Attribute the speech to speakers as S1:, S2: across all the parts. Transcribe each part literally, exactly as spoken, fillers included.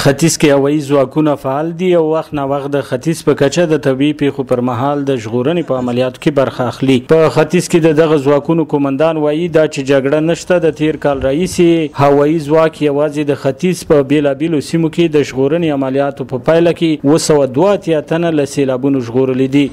S1: ختیځ کې هوایي ځواکونه فعال دي او وخت نه وخت د ختیځ په کچه د طبیعي پیښو پر مهال د ژغورنې په عملیاتو کې برخه اخلي. په ختیځ کې د دغه ځواکونو قومندان وایي دا چې جګړه نشته. د تیر کال راهیسې هوایي ځواک یوازې د ختیځ په بیلابیلو سیمو کې د ژغورنې عملیاتو په پایله کې اوه سوه دوه اتیا تنه له سیلابونو ژغورلي دي.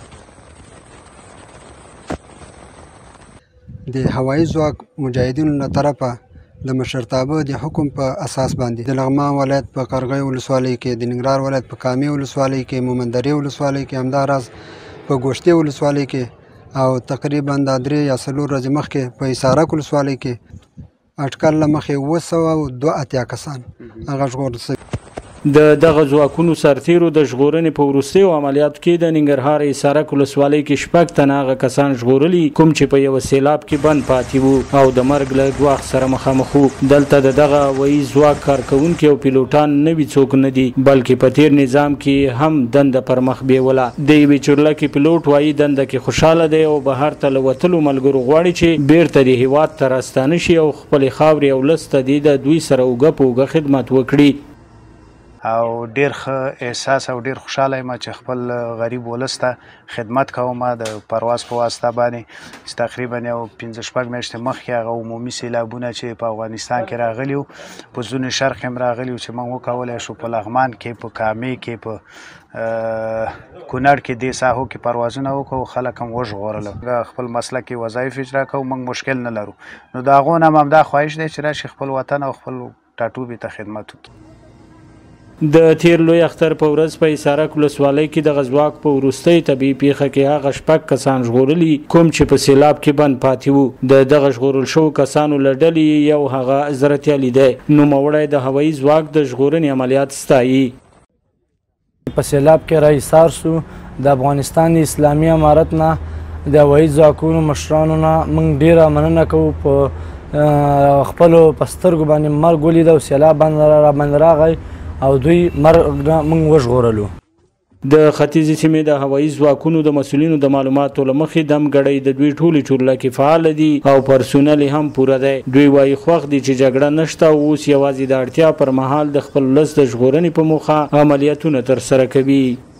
S2: د هوایي ځواک مجاهدینو له طرفه د مشرتابه د حکم په اساس باندې د لغمان ولایت په قرغۍ ولسوالۍ کې، د ننګرهار ولایت په کامې ولسوالۍ کې، مومندرې ولسوالۍ کې، همداراز په ګوشتې ولسوالۍ کې او تقریبا د درې یا څلور ورځې مخکې په حصارک ولسوالۍ کې اټکل له مخې اوه سوه دوه اتیا کسان هغه ژغورل شوي.
S1: د دغه ځواکونو سرتیرو د ژغورنې په وروستیو عملیاتو کې د ننګرهار حصارک ولسوالۍ کې شپږ تنه هغه کسان ژغورلي کوم چې په یوه سیلاب کې بند پاتې وو او د مرګ له ګواښ سره مخامخ وو. دلته د دغه هوایي ځواک کارکوونکي او پیلوټان نوي څوک نه دي، بلکې په تیر نظام کې هم دنده پر مخ بیوله. د یوې چورلکې پیلوټ وایي دنده کې خوشحاله دی او بهر ته له وتلو ملګرو غواړي چې بیرته د هیواد ته راستانه شي او خپلې خاورې او ولس ته د دوی سره اوږه په اوږه خدمت وکړي.
S3: او ډیر ښه احساس او ډیر خوشاله یم چې خپل غریب ولس ته خدمت کوم د پرواز په واسطه باندې. تقریبا یو پنځه شپږ میاشتې مخکې هغه عمومي سیلابونه چې په افغانستان کې راغلي وو، په ځینو شرق هم راغلي وو چې موږ وکولی شو په لغمان کې، په کامې کې، په کونړ کې دې ساحو کې پروازونه وکړو، خلک هم وژغورل. خپل مسلکي وظایف اجرا کوو، موږ مشکل نه لرو. نو د هغو نه هم همدا خواهش دی چې راشي خپل وطن او خپل ټاټوبي ته خدمت وکړي.
S1: د تیر لوی اختر په ورځ په حصارک ولسوالۍ کې د ځواک په وروستۍ طبیعي پیښه کې هغه شپږ کسان ژغورلي کوم چې په سیلاب کې بند پاتې وو. د دغه ژغورل شوو کسانو له ډلې یو هغه عزرت علي دی. نوموړی د هوایي ځواک د ژغورنې عملیات ستایي.
S4: په سیلاب کې راایسار سو د افغانستان اسلامي امارت نه د هوایي ځواکونو مشرانو نه موږ ډیره مننه کوو. په خپلو په سترګو باندې مرګ ولید او سیلاب راباندې راغی او دوی مرګ موږ وژغورلو.
S1: د ختیځې سیمې د هوایي ځواکونو د مسؤلینو د معلوماتو له مخې دمګړۍ د دوی ټولې چورلکې فعاله دي او پرسونل هم پوره دی. دوی وایي خوښ دي چې جګړه نشته او اوس یوازې د اړتیا پر مهال د خپل ولس د ژغورنې په موخه عملیاتونه ترسره کوي.